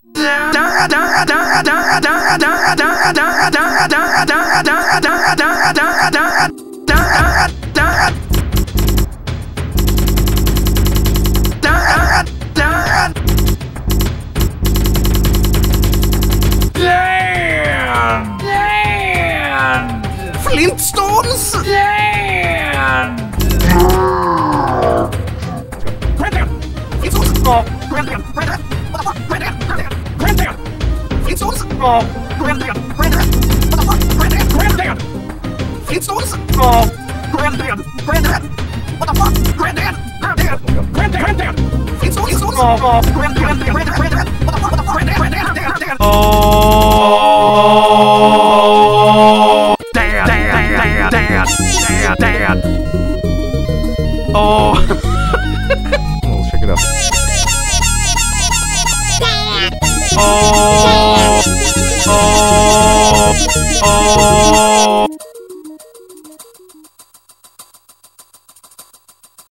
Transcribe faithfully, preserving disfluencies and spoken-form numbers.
Flintstones! Land! Granddad! Flintstones! Oh, Granddad! Granddad! What the fuck? Granddad! Granddad! Granddad! Flintstones! Oh, Granddad! Granddad! What the fuck? Granddad! Granddad! Flintstones! Oh, Granddad! Granddad! What the fuck? Granddad! Granddad! Granddad! Granddad! Flintstones! Oh, Granddad! Granddad! Granddad! What the fuck? What the fuck? Granddad! Granddad! Granddad! Oh! Dad! Dad! Dad! Dad! Dad! Oh! We'll check it out. Oh! Oh! Oh!